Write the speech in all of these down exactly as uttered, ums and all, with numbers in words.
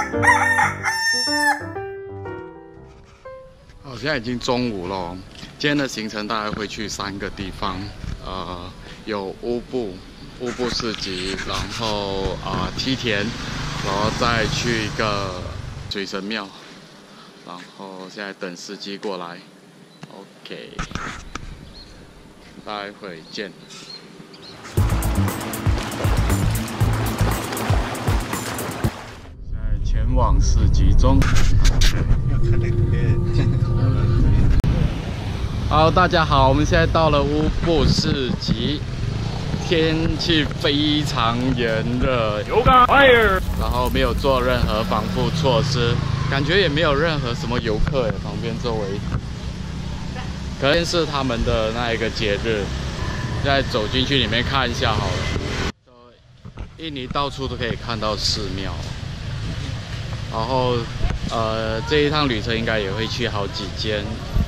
好，现在已经中午了。今天的行程大概会去三个地方，呃，有乌布、乌布市集，然后啊、呃、梯田，然后再去一个水神庙，然后现在等司机过来。OK， 待会见。 前往市集中。好，大家好，我们现在到了乌布市集，天气非常炎热，然后没有做任何防护措施，感觉也没有任何什么游客诶，旁边周围，可能是他们的那一个节日。现在走进去里面看一下好了，印尼到处都可以看到寺庙。 然后，呃，这一趟旅程应该也会去好几间。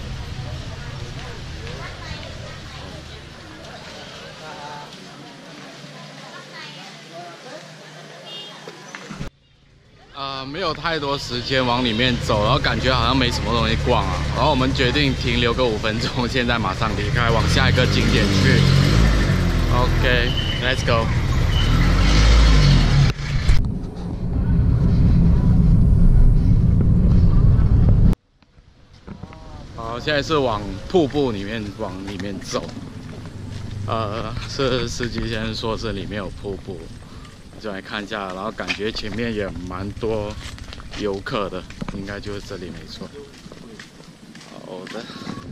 呃，没有太多时间往里面走，然后感觉好像没什么东西逛啊。然后我们决定停留个五分钟，现在马上离开，往下一个景点去。OK，let's go。 好，现在是往瀑布里面往里面走。呃，是司机先生说这里面有瀑布，就来看一下。然后感觉前面也蛮多游客的，应该就是这里没错。好的。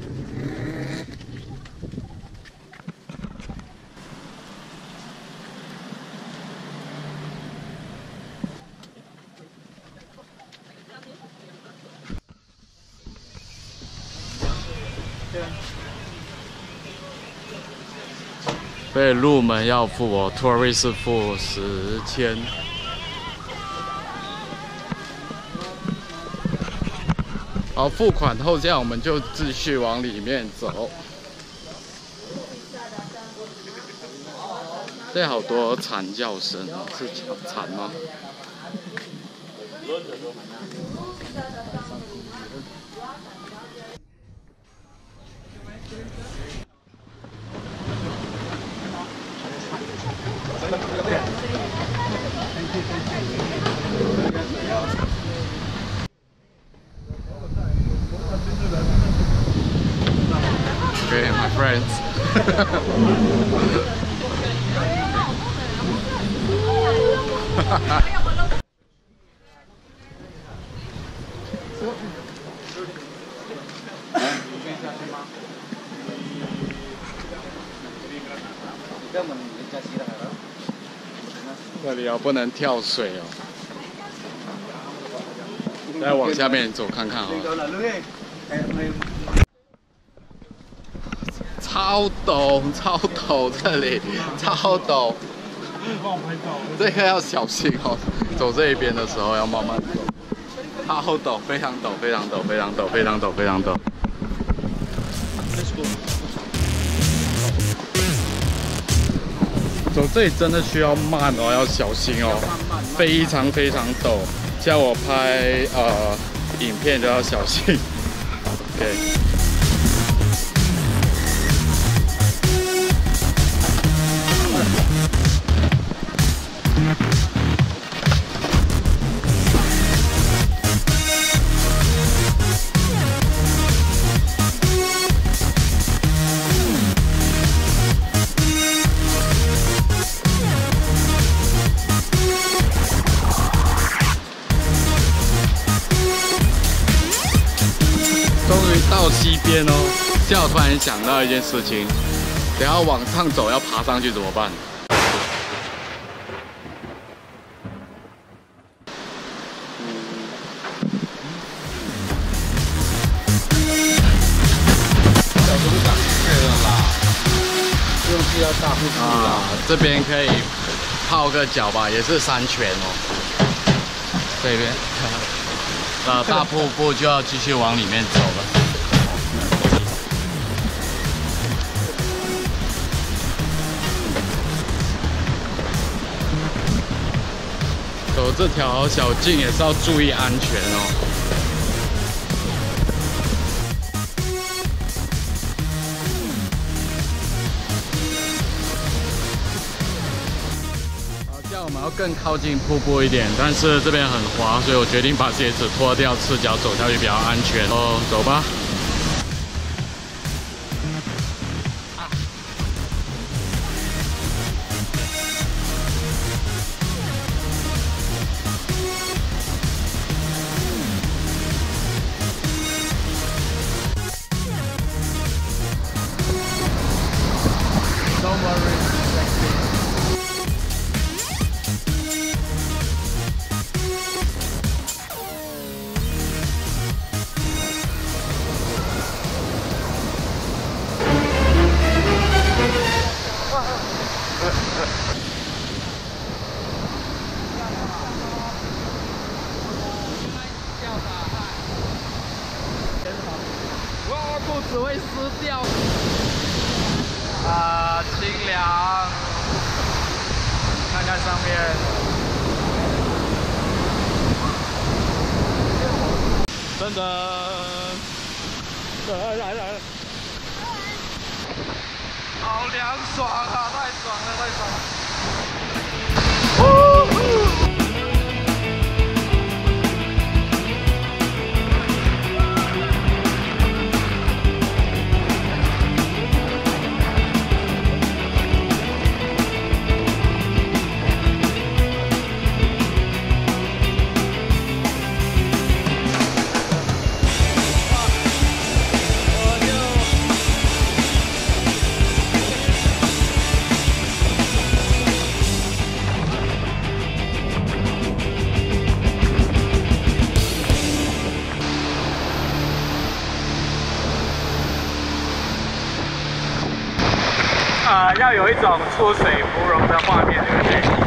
所以入门要付我 tourist 付十千。好，付款后这样我们就继续往里面走。这好多惨叫声啊，是惨吗？ Okay, my friends. 这里哦，不能跳水哦。再往下面走看看啊、哦。 超陡，超陡，这里超陡。这个要小心哦，走这一边的时候要慢慢走。超陡，非常陡，非常陡，非常陡，非常陡，非常陡。走这里真的需要慢哦，要小心哦，非常非常陡。像我拍呃影片都要小心。OK。 终于到西边哦！现在我突然想到一件事情，等下往上走要爬上去怎么办？ 小组长对了啦，不用去到大瀑布啦。 啊，这边可以泡个脚吧，也是山泉哦。这边。呃，大瀑布就要继续往里面走了。 走这条小径也是要注意安全哦。好，这样我们要更靠近瀑布一点，但是这边很滑，所以我决定把鞋子脱掉，赤脚走下去比较安全哦。走吧。 裤子会湿掉啊，清凉。看看上面，噔噔，来来来了，好凉爽啊！太爽了，太爽了！ 呃，要有一种出水芙蓉的画面，对不对？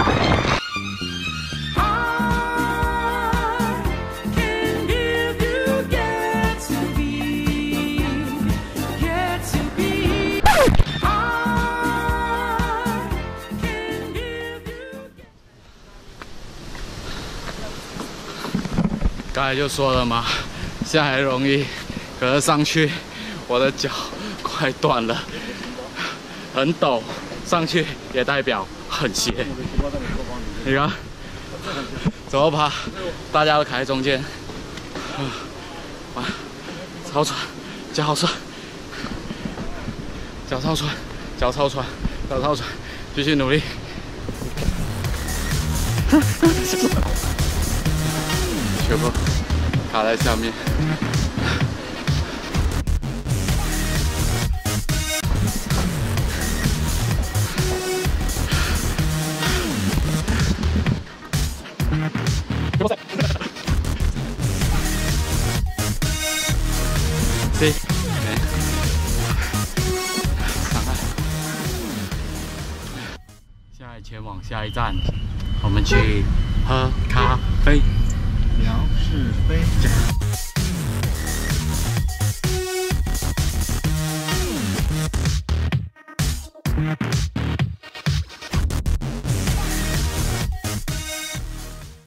刚才就说了嘛，下来容易，可是上去我的脚快断了。 很陡，上去也代表很斜。你看，怎么爬？大家都卡在中间，啊，超喘，脚好酸，脚超喘，脚超喘，脚超喘，继续努力。全部卡在下面。 对，上岸。现在前往下一站，我们去喝咖啡， 聊是非。